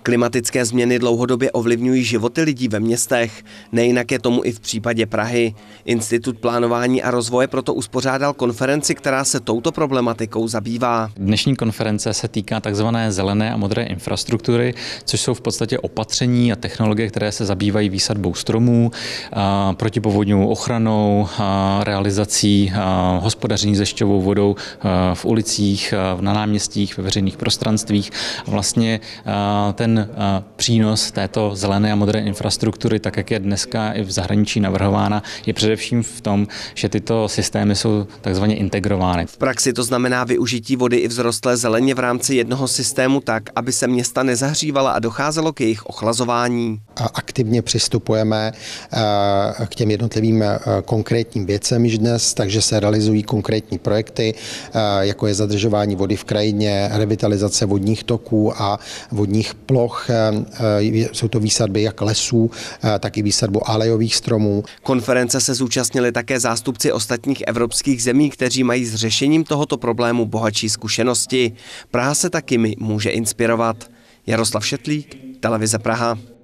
Klimatické změny dlouhodobě ovlivňují životy lidí ve městech. Nejinak je tomu i v případě Prahy. Institut plánování a rozvoje proto uspořádal konferenci, která se touto problematikou zabývá. Dnešní konference se týká takzvané zelené a modré infrastruktury, což jsou v podstatě opatření a technologie, které se zabývají výsadbou stromů, protipovodňovou ochranou, realizací hospodaření s dešťovou vodou v ulicích, na náměstích, ve veřejných prostranstvích. Vlastně ten přínos této zelené a modré infrastruktury, tak jak je dneska i v zahraničí navrhována, je především v tom, že tyto systémy jsou takzvaně integrovány. V praxi to znamená využití vody i vzrostlé zeleně v rámci jednoho systému tak, aby se města nezahřívala a docházelo k jejich ochlazování. Aktivně přistupujeme k těm jednotlivým konkrétním věcem již dnes, takže se realizují konkrétní projekty, jako je zadržování vody v krajině, revitalizace vodních toků a vodních ploch. Jsou to výsadby jak lesů, tak i výsadbu alejových stromů. Konference se zúčastnili také zástupci ostatních evropských zemí, kteří mají s řešením tohoto problému bohatší zkušenosti. Praha se taky může inspirovat. Jaroslav Šetlík, Televize Praha.